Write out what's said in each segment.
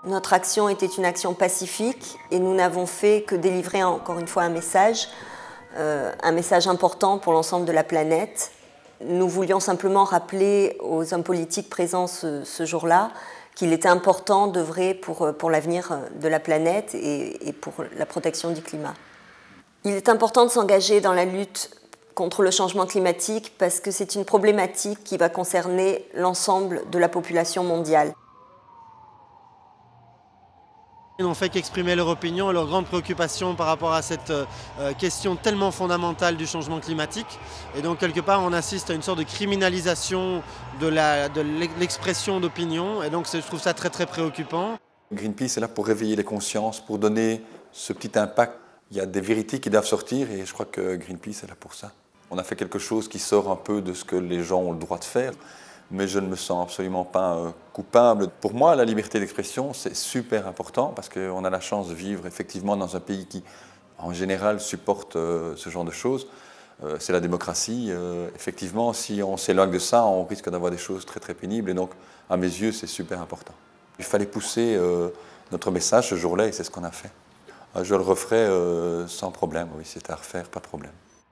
Notre action était une action pacifique et nous n'avons fait que délivrer encore une fois un message important pour l'ensemble de la planète. Nous voulions simplement rappeler aux hommes politiques présents ce jour-là qu'il était important d'œuvrer pour l'avenir de la planète et pour la protection du climat. Il est important de s'engager dans la lutte contre le changement climatique parce que c'est une problématique qui va concerner l'ensemble de la population mondiale. Ils n'ont fait qu'exprimer leur opinion et leur grande préoccupation par rapport à cette question tellement fondamentale du changement climatique. Et donc quelque part on assiste à une sorte de criminalisation de l'expression d'opinion et donc je trouve ça très très préoccupant. Greenpeace est là pour réveiller les consciences, pour donner ce petit impact. Il y a des vérités qui doivent sortir et je crois que Greenpeace est là pour ça. On a fait quelque chose qui sort un peu de ce que les gens ont le droit de faire. Mais je ne me sens absolument pas coupable. Pour moi, la liberté d'expression, c'est super important parce qu'on a la chance de vivre effectivement dans un pays qui, en général, supporte ce genre de choses. C'est la démocratie. Effectivement, si on s'éloigne de ça, on risque d'avoir des choses très très pénibles. Et donc, à mes yeux, c'est super important. Il fallait pousser notre message ce jour-là et c'est ce qu'on a fait. Je le referai sans problème. Oui, c'était à refaire, pas de problème.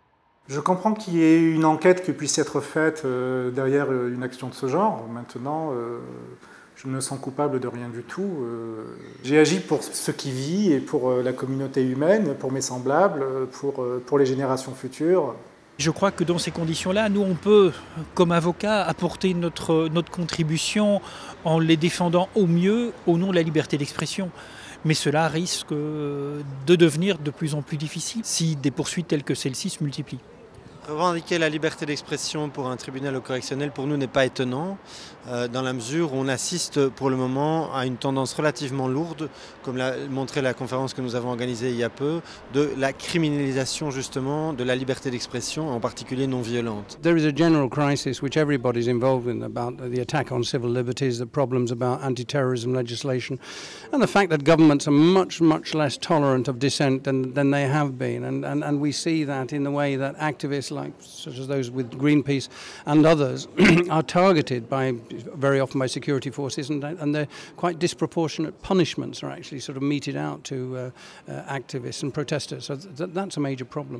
Je comprends qu'il y ait une enquête qui puisse être faite derrière une action de ce genre. Maintenant, je ne me sens coupable de rien du tout. J'ai agi pour ce qui vit et pour la communauté humaine, pour mes semblables, pour les générations futures. Je crois que dans ces conditions-là, nous, on peut, comme avocats, apporter notre contribution en les défendant au mieux au nom de la liberté d'expression. Mais cela risque de devenir de plus en plus difficile si des poursuites telles que celle-ci se multiplient. Revendiquer la liberté d'expression pour un tribunal correctionnel, pour nous, n'est pas étonnant, dans la mesure où on assiste pour le moment à une tendance relativement lourde, comme l'a montré la conférence que nous avons organisée il y a peu, de la criminalisation justement de la liberté d'expression, en particulier non violente. There is a general crisis which everybody is involved in about the attack on civil liberties, the problems about anti-terrorism legislation, and the fact that governments are much less tolerant of dissent than they have been, and we see that in the way that activists such as those with Greenpeace and others are targeted very often by security forces, and they're quite disproportionate punishments are actually sort of meted out to activists and protesters. So that's a major problem.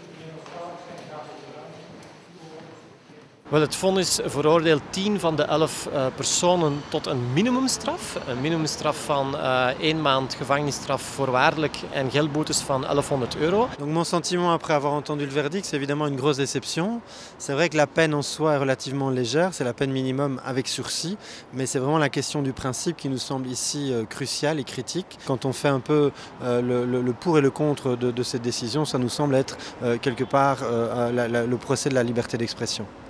Wel, het vonnis veroordeelt 10 van de 11 personen tot een minimumstraf. Een minimumstraf van 1 maand gevangenisstraf voorwaardelijk en geldboetes van €1100. Donc mon sentiment après avoir entendu le verdict, c'est évidemment une grosse déception. C'est vrai que la peine en soi est relativement légère, c'est la peine minimum avec sursis, mais c'est vraiment la question du principe qui nous semble ici cruciale et critique. Quand on fait un peu le pour et le contre de cette décision, ça nous semble être quelque part le procès de la liberté d'expression.